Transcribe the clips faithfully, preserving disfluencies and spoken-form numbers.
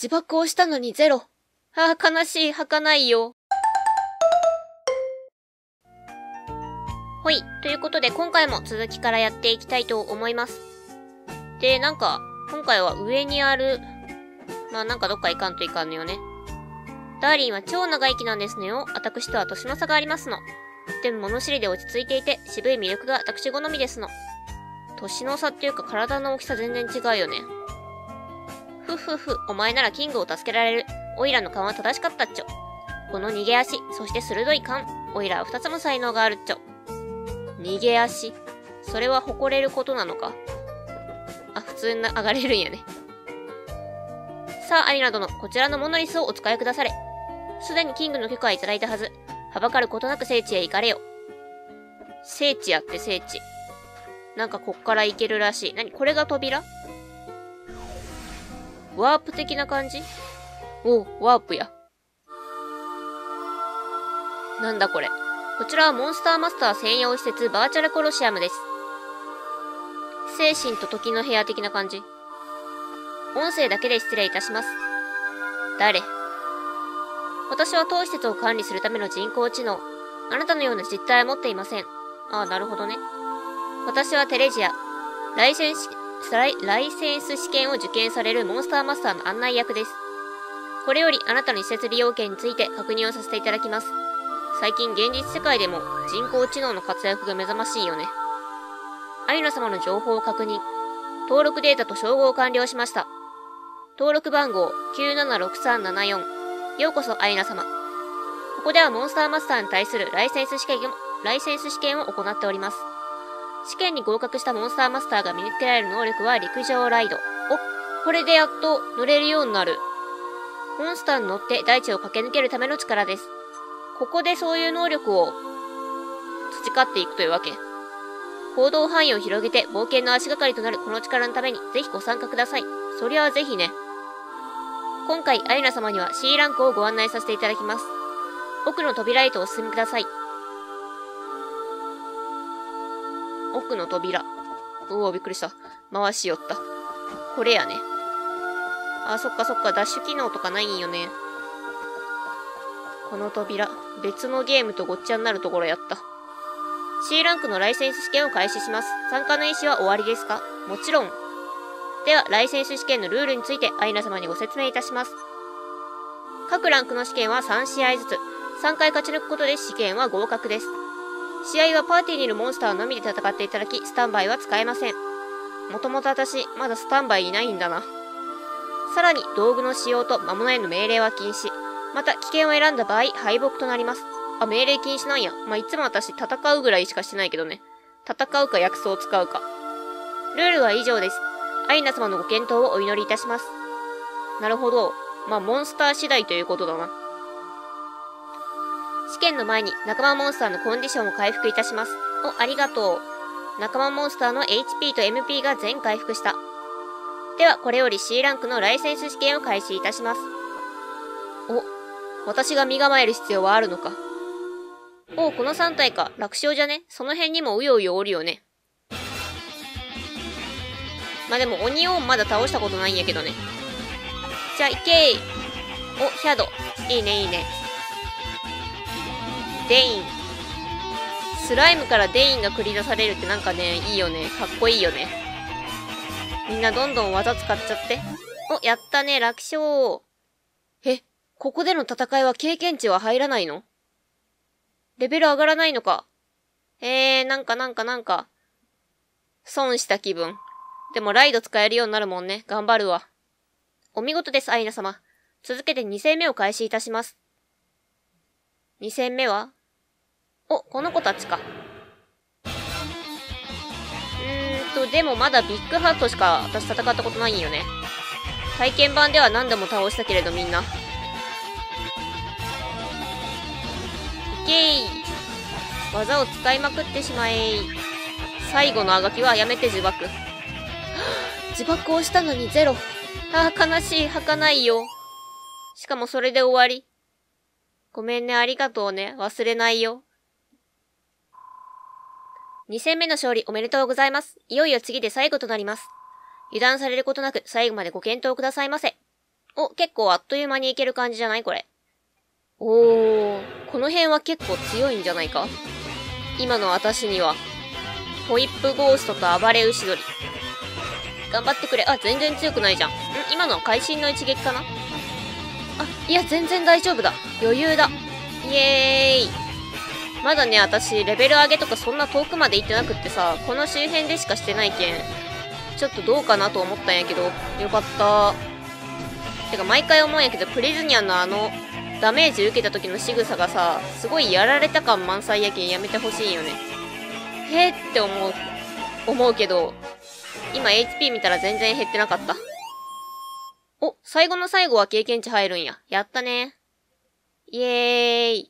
自爆をしたのにゼロ。ああ、悲しい、儚いよ。ほい。ということで、今回も続きからやっていきたいと思います。で、なんか、今回は上にある、まあなんかどっか行かんといかんのよね。ダーリンは超長生きなんですのよ。私とは年の差がありますの。でも物知りで落ち着いていて、渋い魅力が私好みですの。年の差っていうか体の大きさ全然違うよね。ふふふ、お前ならキングを助けられる。オイラの勘は正しかったっちょ。この逃げ足、そして鋭い勘。オイラは二つの才能があるっちょ。逃げ足。それは誇れることなのか。あ、普通に上がれるんやね。さあ、アイナ殿、こちらのモノリスをお使いくだされ。すでにキングの許可はいただいたはず。はばかることなく聖地へ行かれよ。聖地やって聖地。なんかこっから行けるらしい。なにこれが扉？ワープ的な感じ？おう、ワープや。なんだこれ。こちらはモンスターマスター専用施設バーチャルコロシアムです。精神と時の部屋的な感じ。音声だけで失礼いたします。誰？私は当施設を管理するための人工知能。あなたのような実体は持っていません。ああ、なるほどね。私はテレジア。ライセンス、ライ、ライセンス試験を受験されるモンスターマスターの案内役です。これよりあなたの施設利用権について確認をさせていただきます。最近現実世界でも人工知能の活躍が目覚ましいよね。アイナ様の情報を確認。登録データと照合を完了しました。登録番号きゅうななろくさんななよん。ようこそアイナ様。ここではモンスターマスターに対するライセンス試験を、ライセンス試験を行っております。試験に合格したモンスターマスターが身につけられる能力は陸上ライド。お、これでやっと乗れるようになる。モンスターに乗って大地を駆け抜けるための力です。ここでそういう能力を培っていくというわけ。行動範囲を広げて冒険の足がかりとなるこの力のためにぜひご参加ください。そりゃあぜひね。今回アイナ様には C ランクをご案内させていただきます。奥の扉へとお進みください。奥の扉。うおー、びっくりした。回しよった。これやね。あ、そっかそっか、ダッシュ機能とかないんよね。この扉、別のゲームとごっちゃになるところやった。C ランクのライセンス試験を開始します。参加の意思は終わりですか？もちろん。では、ライセンス試験のルールについてアイナ様にご説明いたします。各ランクの試験はさん試合ずつ。さんかい勝ち抜くことで試験は合格です。試合はパーティーにいるモンスターのみで戦っていただき、スタンバイは使えません。もともと私、まだスタンバイいないんだな。さらに、道具の使用と魔物への命令は禁止。また、危険を選んだ場合、敗北となります。あ、命令禁止なんや。まあ、いつも私、戦うぐらいしかしてないけどね。戦うか薬草を使うか。ルールは以上です。アイナ様のご検討をお祈りいたします。なるほど。まあ、モンスター次第ということだな。試験の前に仲間モンスターのコンディションを回復いたします。お、ありがとう。仲間モンスターの エイチピー と エムピー が全回復した。では、これより C ランクのライセンス試験を開始いたします。お、私が身構える必要はあるのか。お、このさん体か。楽勝じゃね？その辺にもうようよおるよね。まあ、でも鬼をまだ倒したことないんやけどね。じゃあ、いけー。お、ヒャド。いいね、いいね。デイン。スライムからデインが繰り出されるってなんかね、いいよね。かっこいいよね。みんなどんどん技使っちゃって。お、やったね、楽勝。え、ここでの戦いは経験値は入らないの？レベル上がらないのか。えー、なんかなんかなんか。損した気分。でもライド使えるようになるもんね。頑張るわ。お見事です、アイナ様。続けてに戦目を開始いたします。に戦目はお、この子たちか。うーんと、でもまだビッグハートしか私戦ったことないんよね。体験版では何度も倒したけれどみんな。いけー。技を使いまくってしまえー。最後のあがきはやめて呪縛。自爆をしたのにゼロ。ああ、悲しい、儚いよ。しかもそれで終わり。ごめんね、ありがとうね。忘れないよ。に戦目の勝利おめでとうございます。いよいよ次で最後となります。油断されることなく最後までご検討くださいませ。 お、結構あっという間にいける感じじゃないこれ。おー、この辺は結構強いんじゃないか？今の私には。ホイップゴーストと暴れ牛鳥。頑張ってくれ。あ、全然強くないじゃん。ん？今のは会心の一撃かな？あ、いや、全然大丈夫だ。余裕だ。イエーイ。まだね、私、レベル上げとかそんな遠くまで行ってなくってさ、この周辺でしかしてないけん、ちょっとどうかなと思ったんやけど、よかった。てか、毎回思うんやけど、プリズニアのあの、ダメージ受けた時の仕草がさ、すごいやられた感満載やけんやめてほしいんよね。へーって思う、思うけど、今 エイチピー 見たら全然減ってなかった。お、最後の最後は経験値入るんや。やったね。イエーイ。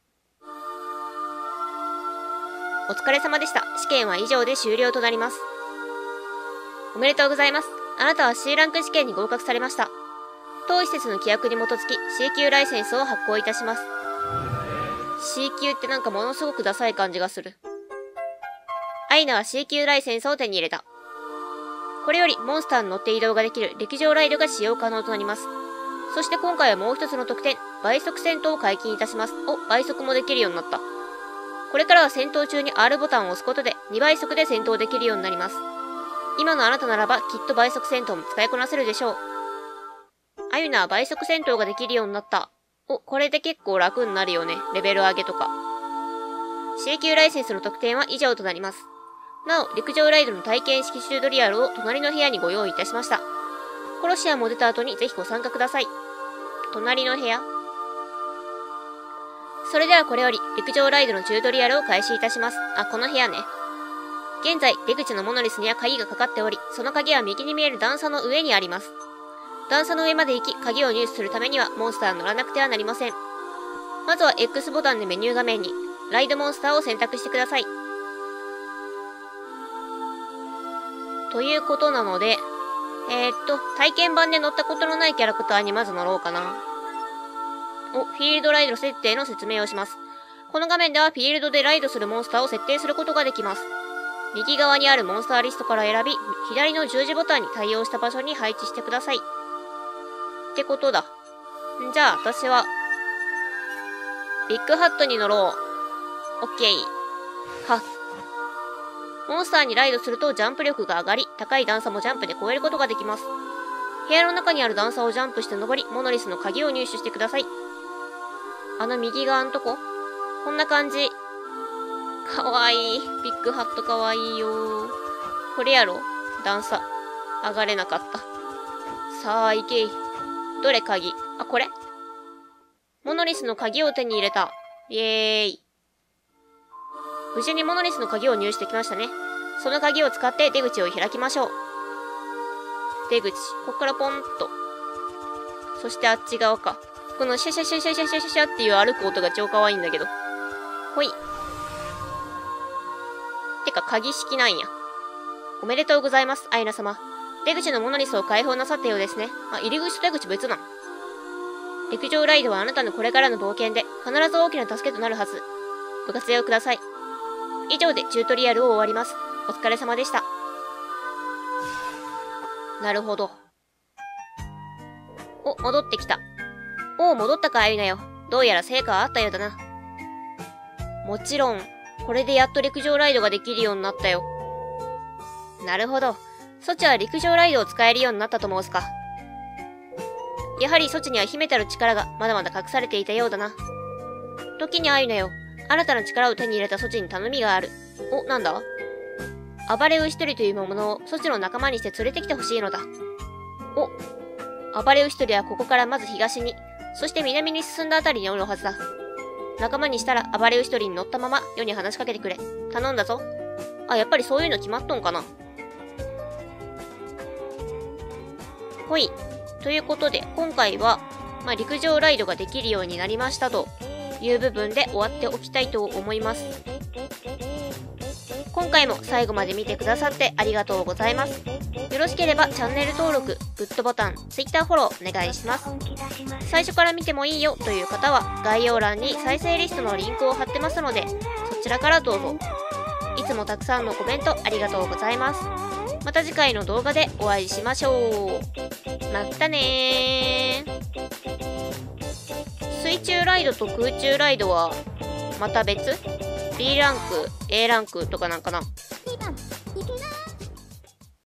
お疲れ様でした。試験は以上で終了となります。おめでとうございます。あなたは C ランク試験に合格されました。当施設の規約に基づき C 級ライセンスを発行いたします。C 級ってなんかものすごくダサい感じがする。アイナは C 級ライセンスを手に入れた。これよりモンスターに乗って移動ができる陸上ライドが使用可能となります。そして今回はもう一つの特典、倍速戦闘を解禁いたします。お、倍速もできるようになった。これからは戦闘中に アール ボタンを押すことでにばい速で戦闘できるようになります。今のあなたならばきっと倍速戦闘も使いこなせるでしょう。アユナは倍速戦闘ができるようになった。お、これで結構楽になるよね。レベル上げとか。C 級ライセンスの特典は以上となります。なお、陸上ライドの体験式チュートリアルを隣の部屋にご用意いたしました。コロシアムを出た後にぜひご参加ください。隣の部屋？それではこれより陸上ライドのチュートリアルを開始いたします。あ、この部屋ね。現在、出口のモノリスには鍵がかかっており、その鍵は右に見える段差の上にあります。段差の上まで行き、鍵を入手するためにはモンスターに乗らなくてはなりません。まずは X ボタンでメニュー画面に、ライドモンスターを選択してください。ということなので、えー、っと、体験版で乗ったことのないキャラクターにまず乗ろうかな。お、フィールドライド設定の説明をします。この画面ではフィールドでライドするモンスターを設定することができます。右側にあるモンスターリストから選び、左の十字ボタンに対応した場所に配置してください。ってことだ。じゃあ、私は、ビッグハットに乗ろう。オッケー。はっ。モンスターにライドするとジャンプ力が上がり、高い段差もジャンプで越えることができます。部屋の中にある段差をジャンプして登り、モノリスの鍵を入手してください。あの右側のとこ？こんな感じ。かわいい。ビッグハットかわいいよ。これやろ？段差。上がれなかった。さあ、行けい。どれ鍵？あ、これ？モノリスの鍵を手に入れた。イエーイ。無事にモノリスの鍵を入手してきましたね。その鍵を使って出口を開きましょう。出口。こっからポンと。そしてあっち側か。このシャシャシャシャシャシャシャっていう歩く音が超可愛いんだけど。ほい。てか鍵式なんや。おめでとうございます、アイナ様。出口のモノリスを解放なさったようですね。あ、入り口と出口別なん。陸上ライドはあなたのこれからの冒険で必ず大きな助けとなるはず。ご活用ください。以上でチュートリアルを終わります。お疲れ様でした。なるほど。お、戻ってきた。おう、戻ったか、アイナよ。どうやら成果はあったようだな。もちろん、これでやっと陸上ライドができるようになったよ。なるほど。ソチは陸上ライドを使えるようになったと申すか。やはりソチには秘めたる力がまだまだ隠されていたようだな。時にアイナよ。新たな力を手に入れたソチに頼みがある。お、なんだ？暴れ牛取りというものをソチの仲間にして連れてきてほしいのだ。お、暴れ牛取りはここからまず東に、そして南に進んだあたりにおるはずだ。仲間にしたら暴れ牛取りに乗ったまま世に話しかけてくれ。頼んだぞ。あ、やっぱりそういうの決まっとんかな。ほい。ということで、今回は、まあ、陸上ライドができるようになりましたという部分で終わっておきたいと思います。今回も最後まで見てくださってありがとうございます。よろしければチャンネル登録、グッドボタン、Twitter フォローお願いします。最初から見てもいいよという方は概要欄に再生リストのリンクを貼ってますので、そちらからどうぞ。いつもたくさんのコメントありがとうございます。 また次回の動画でお会いしましょう。またねー。水中ライドと空中ライドはまた別？ B ランク、A ランクとかなんかな？ にばんいくぞー。